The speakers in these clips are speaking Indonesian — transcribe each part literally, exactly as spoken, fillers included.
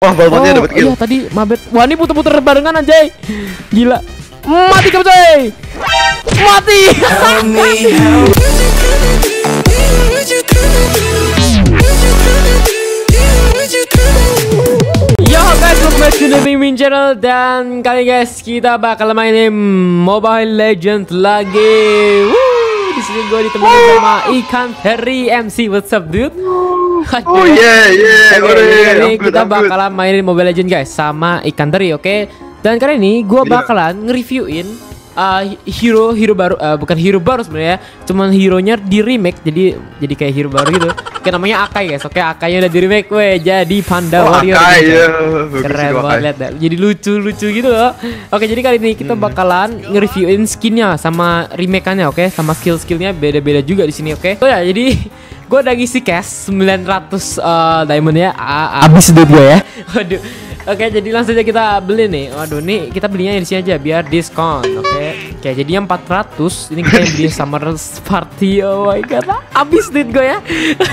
Wah, balmonnya Oh dapat kill. iya tadi mabet. Wah ini puter-puter barengan anjay. Gila. Mati kamu coy. Mati. Yo guys, welcome back to the Mimin Channel. Dan kali guys kita bakal mainin Mobile Legends lagi. Woo, di sini gue ditemenin sama Ikan Harry M C. What's up dude? Oh yeah yeah. Oke, kali ini kita bakalan mainin Mobile Legends guys sama Ikan Teri, oke? Okay? Dan kali ini gue bakalan nge-reviewin uh, hero hero baru, uh, bukan hero baru sebenarnya, cuman hero-nya di remake, jadi jadi kayak hero baru gitu. Kayak namanya Akai guys, oke? Okay? Akainya udah di remake, weh, jadi Panda oh, Warrior. Akai, gitu. ya. Keren banget lihat dah. Jadi lucu-lucu gitu loh. Oke, jadi kali ini kita bakalan nge-reviewin skinnya sama remake-annya, oke? Okay? Sama skill-skillnya beda-beda juga di sini, oke? Okay? Oh ya, jadi gue udah ngisi cash sembilan ratus uh, diamond ya. Abis duit gue ya. Waduh. Oke, jadi langsung aja kita beli nih. Waduh, nih kita belinya di sini aja biar diskon. Oke. Oke, jadinya empat ratus. Ini kita yang beli Summer Party. Oh my god. Abis duit gue ya.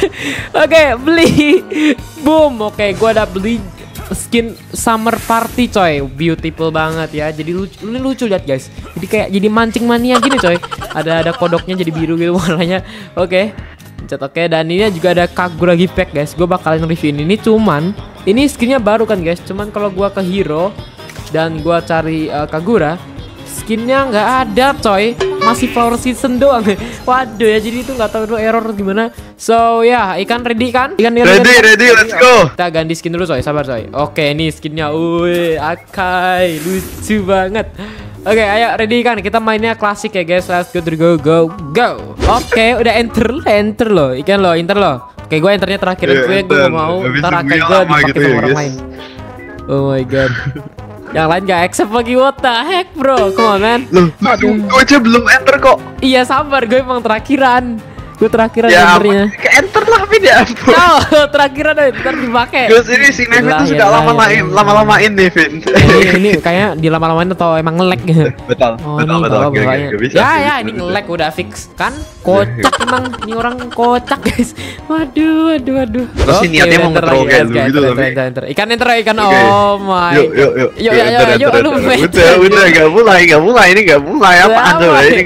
Oke, beli. Boom. Oke, gue udah beli skin Summer Party coy. Beautiful banget ya. Jadi lucu, ini lucu lihat guys. Jadi kayak jadi mancing mania gini coy. Ada ada kodoknya jadi biru gitu warnanya. Oke. Oke, okay, dan ini juga ada Kagura gift pack guys. Gue bakalan reviewin ini, cuman ini skinnya baru kan guys. Cuman kalau gue ke hero dan gue cari uh, Kagura, skinnya nggak ada coy. Masih flower season doang. Waduh ya, jadi itu nggak tahu itu error gimana. So ya, yeah, Ikan ready kan? Ikan ready, ready, ready, let's go. Kita ganti skin dulu coy, sabar coy. Oke, ini skinnya, wih, Akai, lucu banget. Oke, okay, ayo ready kan? Kita mainnya klasik ya guys. Let's go, go, go, go. Oke, okay, udah enter, enter loh. Ikan loh, enter loh. Oke, okay, gue enternya terakhir. Yeah, gue gue mau ntar Akai gue dipakai gitu sama ya, orang lain. Oh my god. Yang lain gak accept lagi, what the heck bro? Come on man. Loh, gue aja belum enter kok. Iya sabar, gue emang terakhiran. Gue terakhiran ya, enternya. Ke enter lah Vin ya. No, terakhiran deh, ntar dipakai. Gus ini si Nevin tuh sudah lama-lamain, lama-lamain nih Vin. Ini, ini kayaknya dilama-lamain atau emang nge-lag gitu. Betul. Oh, betul, ini betul. bawa Gak, bawanya. gak bisa, Ya gak ya bisa, ini bisa. nge-lag udah fix kan? Kocak emang, ini orang kocak guys. Waduh, waduh, waduh. Terus ini niatnya mau nge-troll kayak lu gitu tapi. Ikan enter ya ikan. Okay. Oh my. Yuk, yuk, yuk. Yuk, yuk, yuk, yuk, lu Udah, udah, gak mulai, gak mulai, ini gak mulai apaan tuh ini.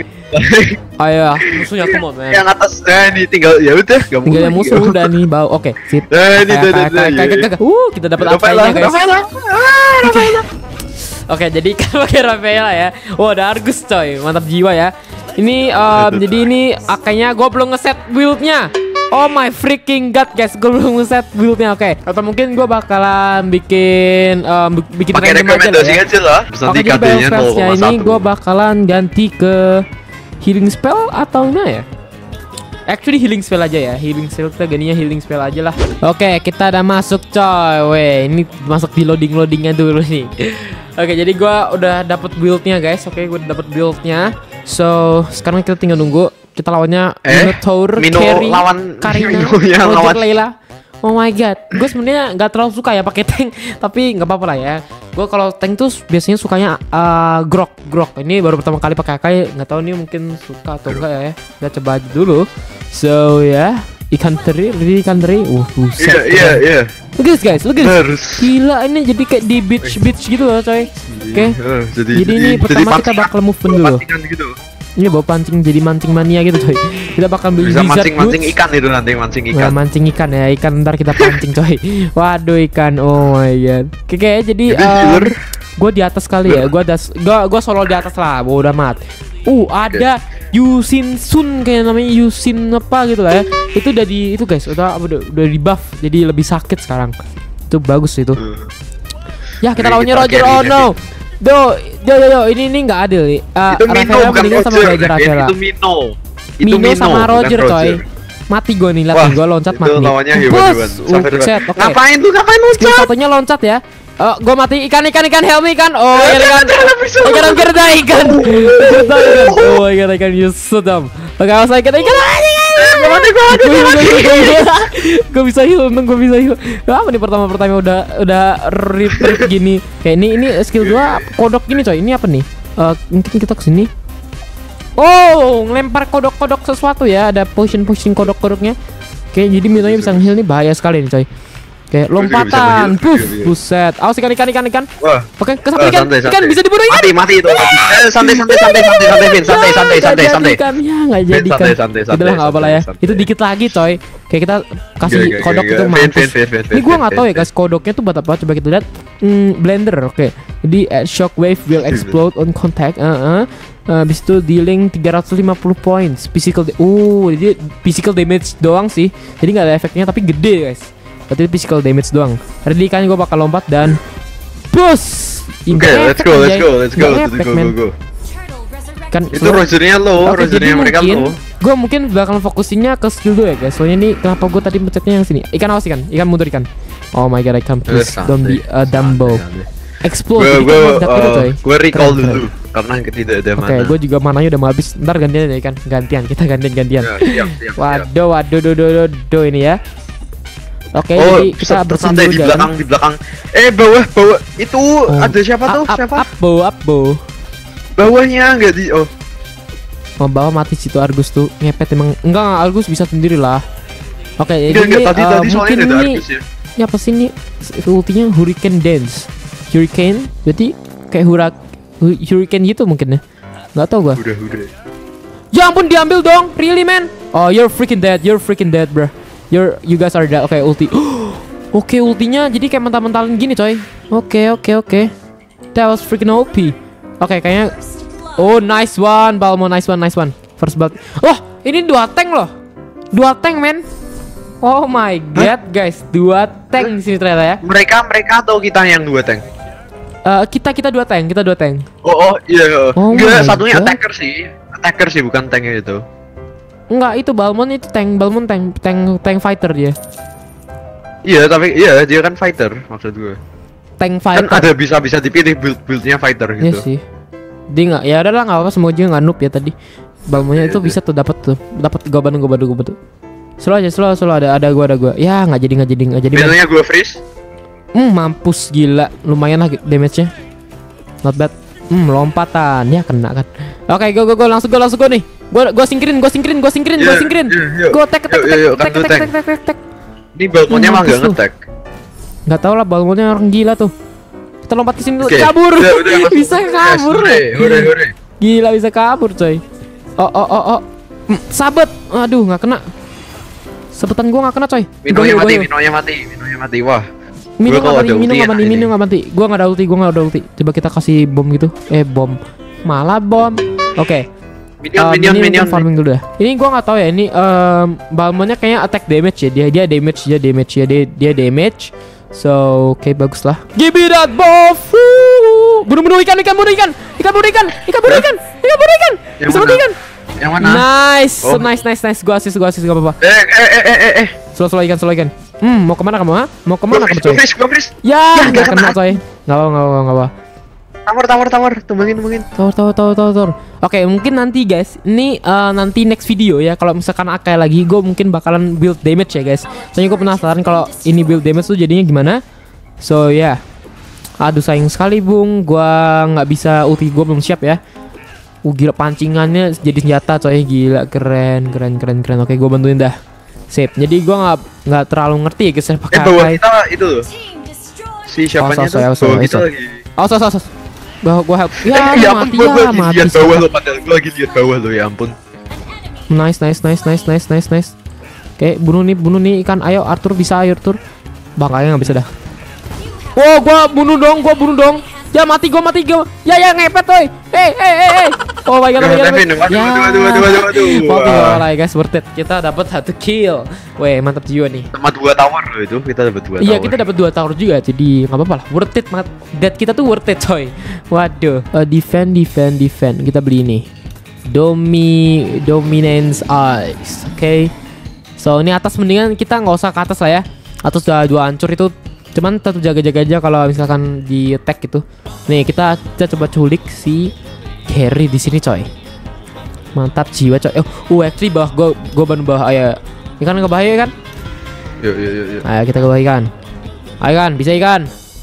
Ayo, musuhnya come on man. Yang atas, nah ini tinggal, ya udah, gak mulai. Tinggal yang musuh udah nih bau. Oke, sip. Nah ini, udah, udah, udah. Uh, kita dapat Akainya guys. Oke, jadi kan pakai Rafaela ya. Wah, ada Argus coy, mantap jiwa ya. Ini um, jadi ini Akainya gue belum ngeset build-nya. Oh my freaking god guys, gue belum ngeset build-nya. Oke, atau mungkin gue bakalan bikin um, bikin pakai rekomendasi ya. aja lah. Oke, jadi battle spellsnya ini gue bakalan ganti ke healing spell atau enggak ya? Actually healing spell aja ya. Healing spell kita gantinya healing spell aja lah. Oke, kita udah masuk coy. Weh, ini masuk di loading-loadingnya dulu nih. Oke, jadi gua udah dapet build-nya guys. Oke, gua udah dapet build-nya. So, sekarang kita tinggal nunggu. Kita lawannya eh, Minotaur, Mino Carry, lawan Karina, Roger lawan Layla. Oh my god, gue sebenarnya nggak terlalu suka ya pakai tank, tapi nggak apa-apa lah ya. Gue kalau tank tuh biasanya sukanya uh, grok, grok. Ini baru pertama kali pakai Akai, nggak tahu nih mungkin suka atau enggak ya. Kita coba aja dulu. So ya, yeah. Ikan teri, ini ikan teri. Uh, buset. Iya, iya, iya. Look guys, guys, look guys. Gila, ini jadi kayak di beach, beach gitu loh, coy. Oke. Okay. Uh, jadi, jadi, jadi ini pertama kita bakal move dulu. Gitu. Ini bawa pancing jadi mancing mania gitu coy. Kita bakal beli bisa mancing-mancing ikan itu nanti mancing ikan. Nah, mancing ikan ya, ikan ntar kita pancing coy. Waduh ikan, oh my god. Oke, okay, jadi um, gue di atas kali ya. Gue ada, gue gue solo di atas lah. Bodoh amat. Uh ada Yusin Sun kayak namanya Yusin apa gitu lah ya. Itu udah di itu guys, udah udah, udah di buff jadi lebih sakit sekarang. Itu bagus itu. Ya kita lawannya Roger. Oh no. Do, do, do, do, ini ini nggak adil nih. Uh, itu Mino bukan Roger, sama Roger Rafaela. Itu Mino. Itu Mino, Mino sama Roger, Roger coy. Mati gue nih, lihat gue loncat mati. Itu lawannya hebat-hebat. Set, oke. Ngapain tuh? Ngapain loncat? Satunya loncat ya. Uh, gue mati ikan ikan ikan help me ikan. Oh ikan ikan ikan gerda ikan. Gerda ikan. Oh ikan ikan you so dumb. Oke, awas ikan ikan. Gue mati gue mati gue mati. Gue bisa heal, untung gue bisa heal. Apa nih pertama-pertama udah udah rip rip gini. Kayak ini ini skill gue kodok gini coy. Ini apa nih? Uh, mungkin kita kesini. Oh, ngelempar kodok-kodok sesuatu ya. Ada potion-potion kodok-kodoknya. Oke, jadi Minonya bisa nge-heal nih, bahaya sekali nih coy. Oke, lompatan. Puff, buset. Awas ikan ikan ikan ikan. Wah. Oke, ke satu Oh, ikan. santai, Ikan santai. bisa diburu ikan. Mati, mati itu. Eh, santai, santai, santai, santai, santai, Vin. Santai, santai, santai, Nggak santai. jadi ikan. Ya, nggak jadi Santai, ikan. santai, santai, Udah lah, nggak apa lah ya. santai. Itu dikit lagi, coy. Kayak kita kasih Oke, oke, kodok oke, itu oke. mampus. Vin, Vin, Vin, Ini Vin, gua Vin, nggak tahu ya Vin, guys, kodoknya tuh buat apa. Coba kita lihat. Hmm, blender, oke. Jadi uh, shockwave will explode on contact. Uh -uh. Uh, habis itu dealing tiga ratus lima puluh points physical. Uh, jadi physical damage doang sih. Jadi nggak ada efeknya tapi gede guys. Berarti physical damage doang. Ready kan gue bakal lompat dan push. Oke, let's go, let's go, let's go, let's go, go, go. Kan Itu rosernya low, Oke, jadi rosernya mereka mungkin low. gue mungkin bakal fokusinnya ke skill dulu ya guys. Soalnya ini kenapa gue tadi pencetnya yang sini? Ikan awas ikan, ikan mundur ikan. Oh my god, I can't please don't be a Dumbo. Explode. Gue jadi gue kan meledak gitu, coy. gue recall Keren, keren. dulu karena tidak ada Oke, mana. gue juga mananya udah mau habis. Ntar gantian ya ikan, gantian kita gantian gantian. Ya, siap, siap, siap. Waduh, waduh, do, do, do, do ini ya. Oke, Oh, jadi kita bersihin santai dulu di jalan. belakang, di belakang. Eh, bawah, bawah. Itu Oh. ada siapa tuh? Up, up, Siapa? up, bo, up, bo. Bawahnya enggak di oh. Oh, bawah mati situ Argus tuh ngepet emang. Enggak, enggak, Argus bisa sendiri lah. Oke, jadi Enggak, enggak, ini, tadi eh, tadi soalnya mungkin ada ini Argus ya. ini apa sih ini ultinya Hurricane Dance. Hurricane, berarti kayak hurak hu- Hurricane gitu mungkin ya. Nggak tahu gua. Udah, udah. Ya ampun diambil dong, really man? Oh, you're freaking dead, you're freaking dead, bro. You're you guys are dead. Oke, ulti. Oke, ultinya jadi kayak mental-mentalin gini, coy. Oke, oke, oke. That was freaking O P. Oke, kayaknya. Oh, nice one, Balmo, nice one, nice one. First blood. Oh, ini dua tank loh. Dua tank, man. Oh my god, guys, dua tank di sini ternyata ya. Mereka mereka atau kita yang dua tank? Eh, kita kita dua tank, kita dua tank. Oh, oh iya. Oh Enggak, my satunya God. attacker sih. Attacker sih bukan tanknya itu. Enggak, itu Balmon itu tank, Balmon tank, tank, tank fighter dia. Iya, tapi iya dia kan fighter maksud gue. Tank Kan fighter. ada bisa bisa dipilih build buildnya fighter Iya gitu. sih. Dia nggak, ya udahlah nggak apa-apa, semoga dia nggak noob ya tadi. Balmonnya Iya, itu iya. bisa tuh dapat tuh, dapat gue bantu gue bantu gue bantu. Slow aja, slow, slow ada ada gue ada gue. Ya nggak jadi nggak jadi nggak jadi. man. Biasanya gue freeze. Hmm, mampus gila, lumayan lah damage-nya. Not bad. Hmm, lompatan ya kena kan. Oke, go go go langsung go langsung go nih. Gue gue singkirin, gue singkirin, gue singkirin, gue Iya, singkirin. iya, iya. Gue tek tek Yuk, tek yuk, yuk, tek kan tuh tek tank. tek tek tek tek. Ini balkonnya Hmm, mah mampus nggak tuh. ngetek. Nggak tahu lah, balmonnya orang gila tuh. Kita lompat ke sini dulu, Oke, kabur. udah, udah, langsung. Bisa kabur. Yes, hore, hore, hore. Gila bisa kabur coy. Oh oh oh oh. Hmm, sabet. Aduh nggak kena. Sabetan gua nggak kena coy. Minonya Gua- mati, gua- Minonya mati, Minonya mati. Wah. Mino Gua kalau nggak mati, ada Mino ulti nggak ya, mati, ini. Mino nggak mati. Gua nggak ada ulti, gua nggak ada ulti. Coba kita kasih bom gitu. Eh bom. Malah bom. Oke. Minion, Um, minion, ini minion. mungkin farming dulu dah. Ini gua nggak tahu ya. Ini um, Balmonnya kayaknya attack damage ya. Dia dia damage, dia damage ya. Dia dia damage. So, oke bagus lah. Give me that buff. Bunuh-bunuh ikan, ikan bunuh ikan. Ikan bunuh ikan. Ikan bunuh ikan. Ikan bunuh ikan. Yang Bisa mana? mati ikan. Yang mana? Nice, Oh. nice, nice, nice. Gua asis, gua asis, gak apa-apa. Eh, eh, eh, eh, eh, eh. Slow, slow ikan, slow ikan. Hmm, mau kemana kamu, ha? Mau kemana kamu, Gue coy? freeze, gue freeze. Ya, Ya, nggak nggak kena, kena. coy. Nggak apa, nggak apa, nggak apa. Tawar, tawar, tawar. Tumbangin, tumbangin. Tor, tor, tor, tor, tor. Oke, mungkin nanti guys, ini eh, nanti next video ya. Kalau misalkan Akai lagi, gue mungkin bakalan build damage ya guys. Soalnya gue penasaran kalau ini build damage tuh jadinya gimana. So ya, yeah. Aduh sayang sekali bung, gua nggak bisa ulti, gua belum siap ya. Uh gila pancingannya jadi senjata coy, gila keren, keren, keren, keren. Oke, gua bantuin dah. Sip. Jadi gua nggak nggak terlalu ngerti ya guys Eh, pakai bawah Akai. kita itu loh. Si siapanya Oh, so, tuh? so, so, Bawah so, kita so. lagi. Oh, sos, sos, sos. Bahwa gua help. Ya, Eh, ya ampun, mati gua, gua ya, lagi mati. lihat bawah sekarang. lo, padahal gua lagi lihat bawah lo, ya ampun. Nice, nice, nice, nice, nice, nice, nice. Oke, bunuh nih, bunuh nih ikan. Ayo Arthur bisa, ayo Arthur. Bang, kayaknya nggak bisa dah. Oh, gua bunuh dong, gua bunuh dong. Ya mati, gua mati, gua. Ya ya ngepet, toy. Hey, hey, hey, hey. Oh my god, oh my god. Kevin, waduh, waduh, waduh, waduh, waduh, waduh. Oke, Wah. lah guys, worth it. Kita dapat satu kill. Weh, mantap juga nih. Sama dua tower loh itu, kita dapat dua Iya, tower. kita dapat dua tower juga, jadi nggak apa-apa lah. Worth it, mat. Dead kita tuh worth it, coy. Waduh. Uh, defend, defend, defend. Kita beli ini. Domi, dominance eyes. Oke. So ini atas mendingan kita nggak usah ke atas lah ya. Atas udah dua hancur itu. Cuman tetap jaga-jaga aja kalau misalkan di attack gitu. Nih kita kita coba culik si carry di sini, coy. Mantap jiwa, coy. Oh, uh, actually bawah gua gua ban bawah ayo. Ikan nggak bahaya kan? Yuk, yuk, yuk, yuk. Ayo kita ke bawah ikan. Ayo kan, bisa ikan.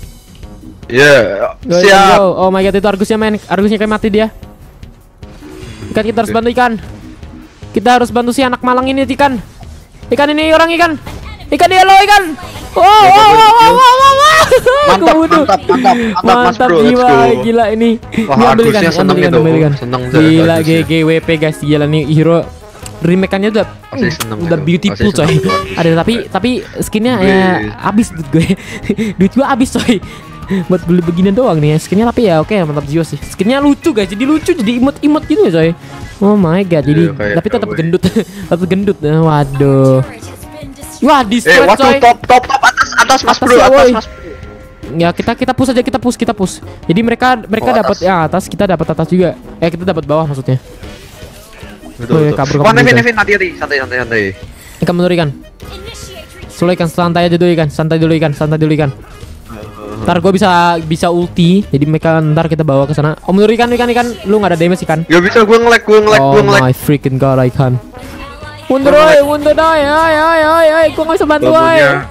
Ya, Go, siap. go, go. Oh my god, itu Argusnya main. Argusnya kayak mati dia. Ikan, kita harus bantu ikan. Kita harus bantu si anak malang ini, ikan. Ikan ini orang ikan. Ikan yellow ikan. Wow, wow, wow, wow, wow, wow, wow. Mantap, Kebunuh. mantap, mantap, mantap, Mas Mantap Bro, let's jiwa, go. gila ini. Wah, Ini ambil ikan, Argusnya seneng ambil ikan, itu. ambil ikan. Seneng Gila Argusnya. G G W P guys, gila nih hero remake-annya udah Pasti seneng udah itu. beautiful Pasti coy. seneng itu. Ada tapi tapi skinnya Wih. ya habis duit gue. Duit gue habis coy. Buat beli beginian doang nih ya. Skinnya tapi ya oke mantap jiwa sih. Skinnya lucu guys, jadi lucu jadi imut-imut gitu ya coy. Oh my god, jadi Iya, kayak tapi tetap cowboy. gendut. Tetap gendut. Waduh. Wah, Eh, destroy waduh, coy. top, top, top, atas, atas, Mas Atas Bro, ya, atas, woy. Mas. Ya kita kita push aja, kita push, kita push. Jadi mereka mereka Oh, dapat atas. ya atas, kita dapat atas juga. Eh kita dapat bawah maksudnya. Betul, Oh, iya, betul. kabur, Wah, kabur, Nevin, coy. Nevin, hati-hati, santai, santai, santai. Ikan menurut ikan. Slow ikan, santai aja dulu ikan, santai dulu ikan, santai dulu ikan. Ntar gue bisa bisa ulti, jadi mereka ntar kita bawa ke sana. Om menurut ikan, ikan, ikan, lu nggak ada damage ikan. Gak bisa, gue nge-lag, gue nge-lag, Oh gue nge-lag. my freaking god, ikan. Mundur oi, mundur oi, oi, oi, oi, oi, gue nggak bisa bantu oi. Bambunya.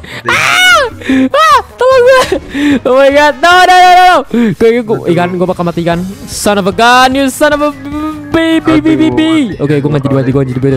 Ah, tolong gue. Oh my god, no, no, no, no. Gue, gue, ikan, gue bakal mati ikan. Son of a gun, you son of a baby, baby, baby. Oke, gue nggak jadi mati, gue nggak jadi mati.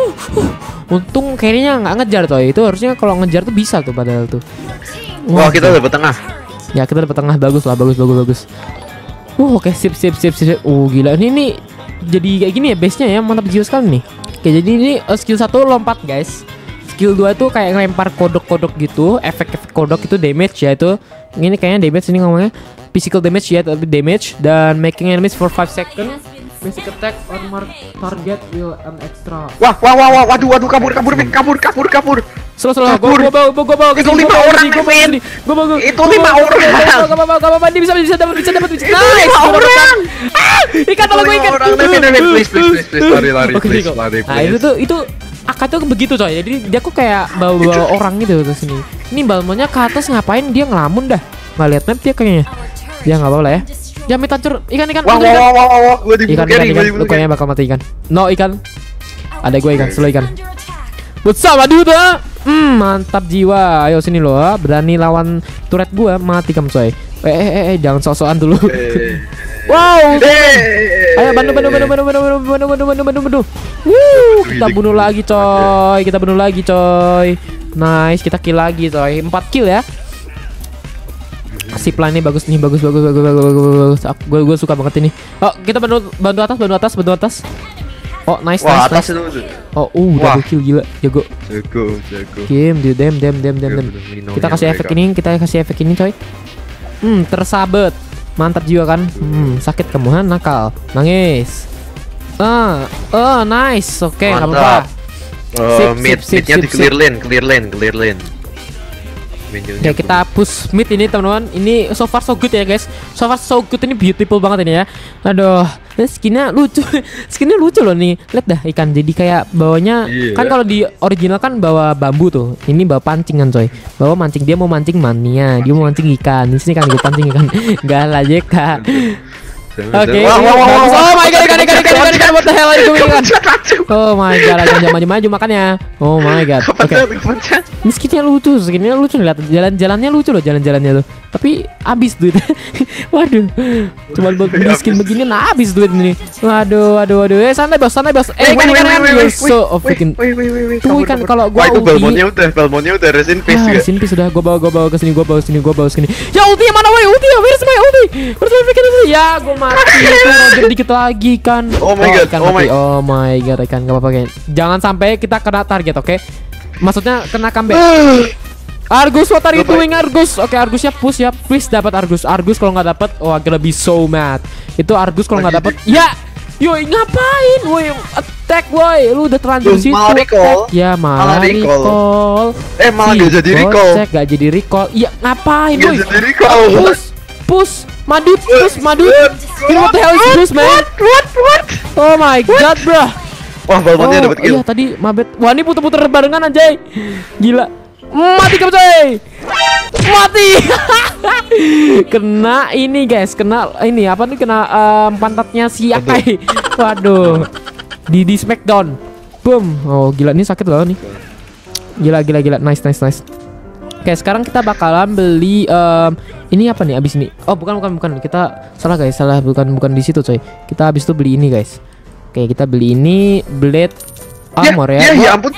Untung kayaknya nggak ngejar tuh. Itu harusnya kalau ngejar tuh bisa tuh padahal tuh. Wah, kita dapat tengah. Ya kita dapat tengah, bagus lah, bagus, bagus, bagus. Uh, oke, sip, sip, sip, sip. Oh gila, ini nih jadi kayak gini ya base-nya ya, mantap jiwa sekali nih. Oke, jadi ini uh, skill satu lompat guys. Skill dua tuh kayak ngelempar kodok-kodok gitu, efek-efek kodok itu damage ya itu. Ini kayaknya damage ini ngomongnya. Physical damage ya, tapi damage dan making enemies for five seconds. Basic attack on mark target will an extra. Wah, wah, wah, wah, waduh, waduh, kabur, kabur, Vin, kabur, kabur, kabur. Slow, slow, gue Kabur. gue bawa, gue bawa ke Itu sini, lima gua bawa ke orang, sini, gua bawa ke Vin. sini, gua bawa ke- Itu gua lima bawa ke- orang. gua bawa ke- gua bawa ke- gua bawa ke- dia bisa bisa dapat bisa dapat bisa. Nice, lima gua dapat. orang. Ah, ikan tolong gue Lima ikan. orang, Nevin, Nevin, please, please, please, please, lari, lari, Oke, please, kok. lari, Nah please. itu tuh itu Aka tuh begitu coy. Jadi dia kok kayak bawa-bawa orang gitu ke sini. Ini balmonnya ke atas ngapain? Dia ngelamun dah. Nggak lihat map dia kayaknya. Dia nggak apa-apa lah ya. Jamit hancur ikan ikan Wah, ikan, wah, ikan. wah, wah, wah, wah, gue dibunuh Ikan ikan carry, ikan. gue Lu dibunuh kayaknya carry. bakal mati ikan. No ikan. Ada gue ikan, selo ikan. Bersama duda. Hmm, mantap jiwa. Ayo sini lo, berani lawan turret gua, mati kamu coy. Eh eh eh, eh jangan sok-sokan dulu. Eh. Wow. Eh. Ayo bantu bantu bantu bantu bantu bantu bantu bantu bantu bantu bantu. Wuh, kita bunuh lagi coy. Kita bunuh lagi coy. Nice, kita kill lagi coy. empat kill ya. Sip lah ini bagus nih, bagus bagus bagus bagus bagus. bagus. Gue gue suka banget ini. Oh, kita bantu bantu atas, bantu atas, bantu atas. Oh, nice Wah, nice. atas nice. itu. Oh, uh, Wah. double kill gila. Jago. Jago, jago. Game, dude, dem dem dem dem dem. Kita kasih efek ini, kita kasih efek ini coy. Hmm, tersabet. Mantap jiwa kan? Hmm, sakit kamu han, nakal. Nangis. Ah, oh, nice. Oke, enggak apa-apa. Uh, Sip, mid, sip, sip, midnya sip, di clear lane, clear lane, clear lane. Oke, kita push mid ini teman-teman. Ini so far so good ya guys. So far so good, ini beautiful banget ini ya. Aduh, ini skinnya lucu. Skinnya lucu loh nih. Lihat dah ikan. Jadi kayak bawanya Iya. kan kalau di original kan bawa bambu tuh. Ini bawa pancingan coy. Bawa mancing, dia mau mancing mania. Dia mau mancing ikan. Di sini kan gue pancing ikan. Enggak lah J K. Oke. Wah, wah, wah, bagus. wah, Oh my god, wah, ikan ikan ikan ikan ikan what the hell itu ikan. Kepencet, Oh my god, ikan maju maju makannya. Oh my god. Oke. kepencet, kepencet. Ini skinnya lucu, skinnya lucu nih, lihat jalan-jalannya lucu loh, jalan-jalannya tuh. Tapi habis duit. Waduh. Cuman buat beli skin begini nah habis duit ini. Waduh, waduh, waduh. Eh santai bos, santai bos. Eh ikan ikan ikan. You're so of freaking. Wait, wait, wait, wait. Tuh Kabur, ikan kabur. kalau gua Wah, itu ulti. balmonnya udah, balmonnya udah resin face Ah, juga. sini sudah gua bawa gua bawa ke sini, gua bawa sini, gua bawa sini. Ya ulti mana woi? Ulti ya, where's my ulti? Where's my freaking ulti? Ya, gua mati. Itu Roger dikit lagi kan. Oh my god, ikan oh mati. my- Oh my god, ikan enggak apa-apa kan. Jangan sampai kita kena target, oke? Maksudnya kena comeback. Argus, what are you Gak doing Argus? Oke, Argusnya push ya, please dapat Argus. Argus kalau nggak dapat, oh I'm gonna be so mad. Itu Argus kalau nggak Lagi dapat, ya, yoi ngapain, woi attack, woi, lu udah terlanjur Tuh, situ. malah recall. attack. Ya malah, Malah recall. recall. Eh, malah nggak jadi Si recall. Gocek nggak jadi recall. Iya ngapain, Nggak woi? jadi recall. Push, push, madut, push, madut. Ini what the hell is this, man? What, what? Oh my god, bro. Wah, balmonnya Oh, dapat kill. iya tadi mabet. Wah, ini puter-puter barengan anjay. Gila. Mati kamu coy. Mati. Kena ini guys, kena ini apa nih kena em, pantatnya si Akai. Waduh. Di di smackdown. Boom. Oh, gila ini sakit loh nih. Gila gila gila. Nice nice nice. Oke, sekarang kita bakalan beli em, ini apa nih abis ini? Oh, bukan bukan bukan. Kita salah guys, salah bukan bukan di situ coy. Kita abis itu beli ini guys. Oke, kita beli ini blade armor ya. Ya, Gua- ya ampun.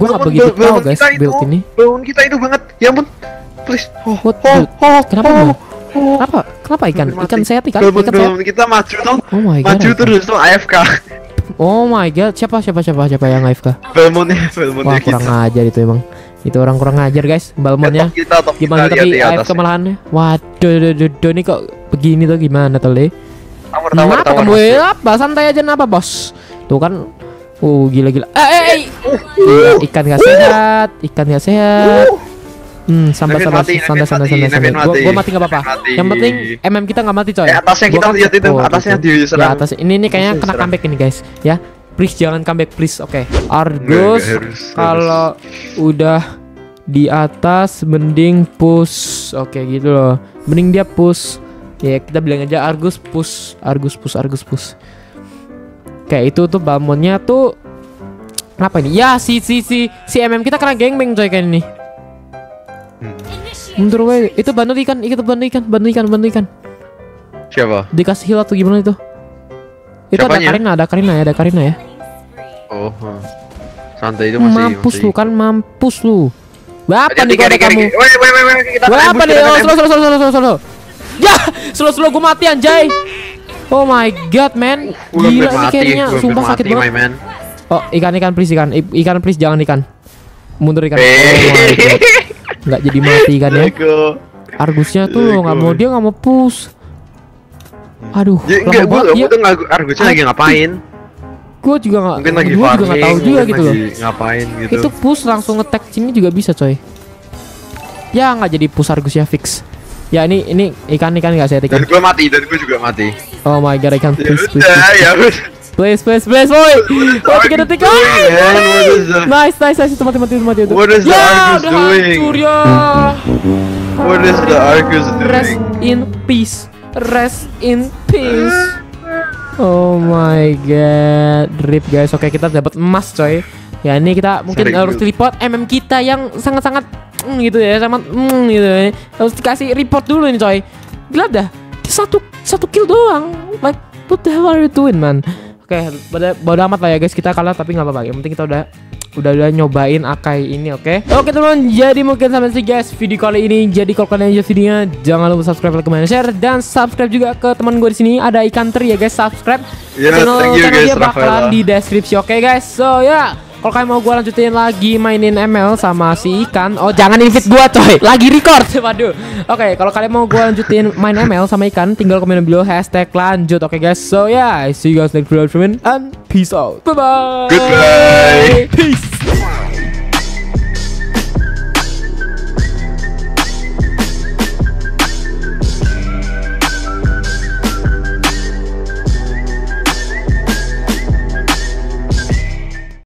Gue nggak begitu tahu guys build ini. Balmond kita itu banget. Ya ampun. Please. Oh, What? oh, oh, Kenapa oh, man? oh. Kenapa? Kenapa ikan? Hampir Ikan mati. sehat ikan? Balmond, Ikan sehat? Balmond kita maju tuh. Oh my god. Maju terus tuh A F K. Oh my god. Siapa siapa siapa siapa yang A F K? Balmondnya, Balmondnya Wah kurang kita. ajar itu emang. Itu orang kurang ngajar guys. Balmondnya. Top kita, top Gimana kita, tapi lihat di A F K atasnya. malahan? Waduh, duh, duh, duh, ini kok begini tuh gimana tuh le? Tower, tower, Kenapa tower. kamu ya? Apa santai aja napa bos? Tuh kan. Oh gila gila. Eh eh. eh. Gila, ikan gak sehat, ikan gak sehat. Hmm, sampai Nevin sampai mati, santai Nevin santai mati, santai santai. Nevin Gua mati. gua mati enggak apa-apa. Nevin mati. Yang penting M M kita enggak mati coy. Eh, atasnya Gua kita kan- lihat itu, oh, atasnya gitu. diserang. Ya atas ini ini kayaknya kena Diserang. comeback ini guys, ya. Please jangan comeback please. Oke. Enggak, Argus enggak, harus, kalau udah di atas mending push. Oke gitu loh. Mending dia push. Ya kita bilang aja Argus push, Argus push, Argus push. Kayak itu tuh Balmondnya tuh apa ini? Ya si si si si M M kita kena gangbang coy kayak ini. Hmm. Mundur gue itu bantu ikan, itu bantu ikan, bantu ikan, bantu ikan. Siapa? Dikasih heal atau gimana itu? Itu ada Siapanya? Karina, ada Karina ya, ada Karina ya. Oh, hmm. Santai itu masih. Mampus masih. lu kan, mampus lu. Apa Aja, nih tiga, kode tiga, kamu? tiga. Weh, weh, weh, weh, kita Wah, kena apa ambush, nih? kita Oh, kena slow, slow, slow, slow, slow, slow. Ya, slow, slow, gue mati anjay. Oh my god, man. Gua hampir Gila ini mati, kayaknya gua hampir sumpah sakit mati, my banget. man. Oh, ikan, ikan, please ikan. I- Ikan, please jangan ikan. Mundur ikan. Oh Hey. my god. Nggak jadi mati ikan ya. Bego. Argusnya tuh lo nggak mau, dia nggak mau push. Aduh, Ya, enggak, lama gua banget gua dia. tuh nggak Argusnya lagi ngapain? Gue juga nggak, Mungkin lagi gue juga farming, nggak tahu juga mungkin gitu loh. lagi ngapain gitu. Itu push langsung nge-tag sini juga bisa coy. Ya nggak jadi push Argusnya fix. Ya ini ini ikan ikan nggak saya Dan ikan. gua mati, dan gua juga mati. Oh my god ikan Ya please please udah, please ya udah. please please please boy. Oh tiga detik. Doing, man? What is that? Nice nice nice itu mati mati itu mati itu. What is the Ya Argus udah doing? hancur ya. What is the Argus Rest doing? in peace. Rest in peace. Oh my god, rip guys. Oke kita dapat emas coy. Ya ini kita mungkin Very harus good. report M M kita yang sangat-sangat mm, gitu ya, sangat mm, gitu ya. Harus dikasih report dulu ini coy. Gila dah, satu satu kill doang. Like what the hell are you doing man? Oke, pada bodo amat lah ya guys, kita kalah tapi nggak apa-apa. Yang penting kita udah udah udah nyobain Akai ini, oke? Oke teman, jadi mungkin sampai sini guys video kali ini. Jadi kalau kalian enjoy videonya, jangan lupa subscribe, like, comment, share, dan subscribe juga ke teman gue di sini. Ada ikan teri ya guys, subscribe. Yeah, channel thank you channel guys, dia bakalan Rafaela. di deskripsi, oke guys? So ya. Yeah. Kalau kalian mau gue lanjutin lagi mainin M L sama si ikan, oh jangan invite gue coy, lagi record. Waduh. Oke, kalau kalian mau gue lanjutin main M L sama ikan, tinggal komen below hashtag lanjut, oke guys. So yeah, see you guys next video, and peace out. Bye bye. Goodbye. Peace.